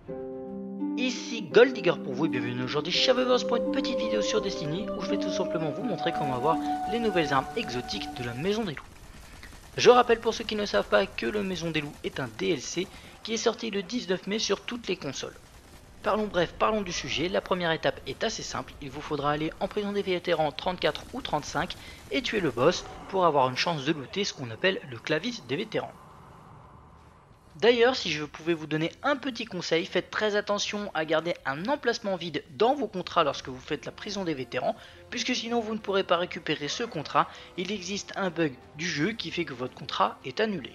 Ici Golddigger pour vous et bienvenue aujourd'hui chez Shaveverse pour une petite vidéo sur Destiny où je vais tout simplement vous montrer comment avoir les nouvelles armes exotiques de la Maison des Loups. Je rappelle pour ceux qui ne savent pas que la Maison des Loups est un DLC qui est sorti le 19 mai sur toutes les consoles. Parlons du sujet. La première étape est assez simple, il vous faudra aller en prison des vétérans 34 ou 35 et tuer le boss pour avoir une chance de looter ce qu'on appelle le clavis des vétérans. D'ailleurs, si je pouvais vous donner un petit conseil, faites très attention à garder un emplacement vide dans vos contrats lorsque vous faites la prison des vétérans, puisque sinon vous ne pourrez pas récupérer ce contrat. Il existe un bug du jeu qui fait que votre contrat est annulé.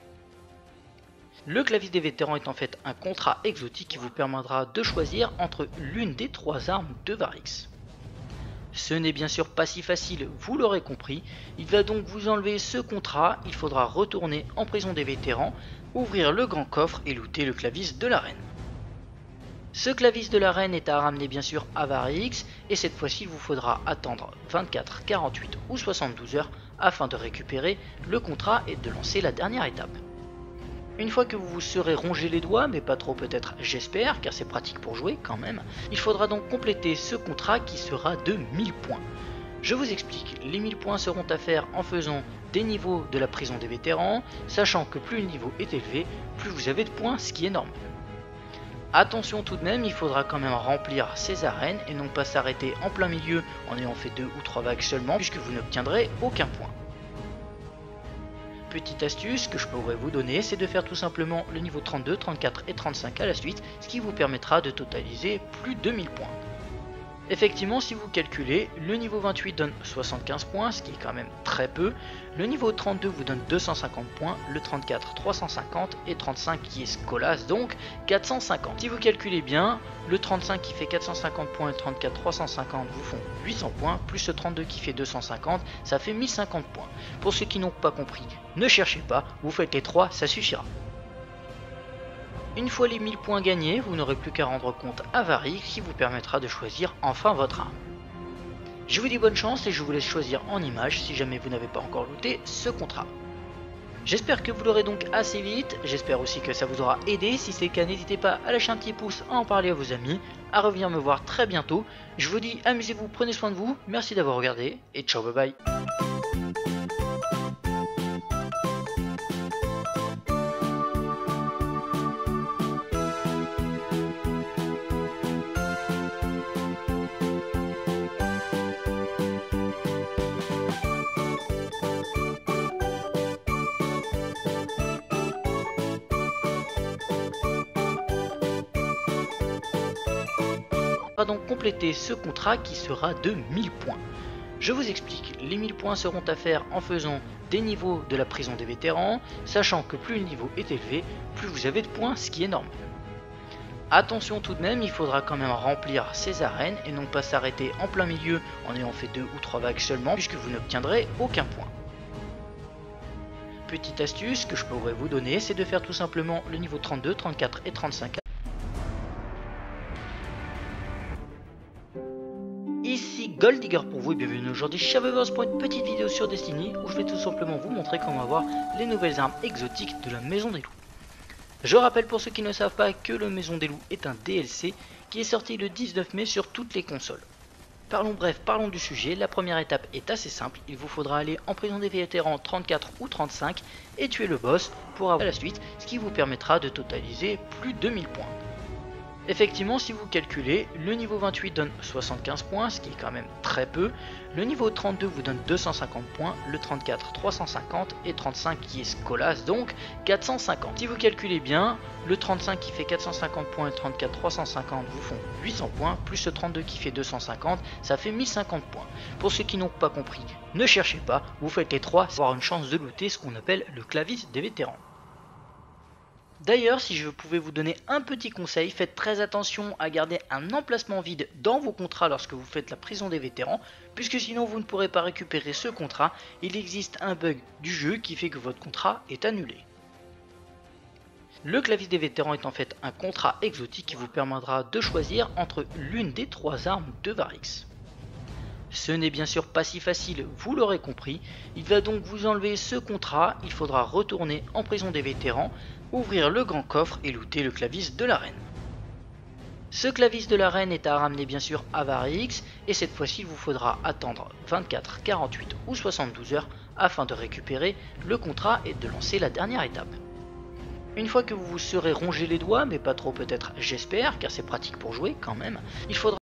Le clavis des vétérans est en fait un contrat exotique qui vous permettra de choisir entre l'une des 3 armes de Varix. Ce n'est bien sûr pas si facile, vous l'aurez compris, il va donc vous enlever ce contrat, il faudra retourner en prison des vétérans, ouvrir le grand coffre et looter le clavis de la reine. Ce clavis de la reine est à ramener bien sûr à Varix et cette fois-ci il vous faudra attendre 24, 48 ou 72 heures afin de récupérer le contrat et de lancer la dernière étape. Une fois que vous vous serez rongé les doigts, mais pas trop peut-être j'espère, car c'est pratique pour jouer quand même, il faudra donc compléter ce contrat qui sera de 1000 points. Je vous explique, les 1000 points seront à faire en faisant des niveaux de la prison des vétérans, sachant que plus le niveau est élevé, plus vous avez de points, ce qui est normal. Attention tout de même, il faudra quand même remplir ces arènes et non pas s'arrêter en plein milieu en ayant fait 2 ou 3 vagues seulement, puisque vous n'obtiendrez aucun point. Petite astuce que je pourrais vous donner, c'est de faire tout simplement le niveau 32, 34 et 35 à la suite, ce qui vous permettra de totaliser plus de 1000 points. Effectivement, si vous calculez, le niveau 28 donne 75 points, ce qui est quand même très peu. Le niveau 32 vous donne 250 points, le 34 350 et 35 qui est Skolas, donc 450. Si vous calculez bien, le 35 qui fait 450 points et le 34 350 vous font 800 points, plus le 32 qui fait 250, ça fait 1050 points. Pour ceux qui n'ont pas compris, ne cherchez pas, vous faites les 3, ça suffira. Une fois les 1000 points gagnés, vous n'aurez plus qu'à rendre compte à Varix qui vous permettra de choisir enfin votre arme. Je vous dis bonne chance et je vous laisse choisir en image si jamais vous n'avez pas encore looté ce contrat. J'espère que vous l'aurez donc assez vite, j'espère aussi que ça vous aura aidé. Si c'est le cas, n'hésitez pas à lâcher un petit pouce, à en parler à vos amis, à revenir me voir très bientôt. Je vous dis amusez-vous, prenez soin de vous, merci d'avoir regardé et ciao bye bye. Donc compléter ce contrat qui sera de 1000 points. Je vous explique, les 1000 points seront à faire en faisant des niveaux de la prison des vétérans, sachant que plus le niveau est élevé, plus vous avez de points, ce qui est normal. Attention tout de même, il faudra quand même remplir ces arènes et non pas s'arrêter en plein milieu en ayant fait 2 ou 3 vagues seulement, puisque vous n'obtiendrez aucun point. Petite astuce que je pourrais vous donner, c'est de faire tout simplement le niveau 32, 34 et 35. Ici Golddigger pour vous et bienvenue aujourd'hui chez Shaveverse pour une petite vidéo sur Destiny où je vais tout simplement vous montrer comment avoir les nouvelles armes exotiques de la Maison des Loups. Je rappelle pour ceux qui ne savent pas que la Maison des Loups est un DLC qui est sorti le 19 mai sur toutes les consoles. Parlons du sujet. La première étape est assez simple, il vous faudra aller en prison des vétérans 34 ou 35 et tuer le boss pour avoir la suite, ce qui vous permettra de totaliser plus de 1000 points. Effectivement, si vous calculez, le niveau 28 donne 75 points, ce qui est quand même très peu. Le niveau 32 vous donne 250 points, le 34 350 et 35 qui est Skolas, donc 450. Si vous calculez bien, le 35 qui fait 450 points et le 34 350 vous font 800 points, plus le 32 qui fait 250, ça fait 1050 points. Pour ceux qui n'ont pas compris, ne cherchez pas, vous faites les 3 pour avoir une chance de looter ce qu'on appelle le clavis des vétérans. D'ailleurs, si je pouvais vous donner un petit conseil, faites très attention à garder un emplacement vide dans vos contrats lorsque vous faites la prison des vétérans, puisque sinon vous ne pourrez pas récupérer ce contrat. Il existe un bug du jeu qui fait que votre contrat est annulé. Le clavis des vétérans est en fait un contrat exotique qui vous permettra de choisir entre l'une des 3 armes de Varix. Ce n'est bien sûr pas si facile, vous l'aurez compris, il va donc vous enlever ce contrat, il faudra retourner en prison des vétérans, ouvrir le grand coffre et looter le clavis de la reine. Ce clavis de la reine est à ramener bien sûr à Varix, et cette fois-ci il vous faudra attendre 24, 48 ou 72 heures afin de récupérer le contrat et de lancer la dernière étape. Une fois que vous vous serez rongé les doigts, mais pas trop peut-être j'espère, car c'est pratique pour jouer quand même, il faudra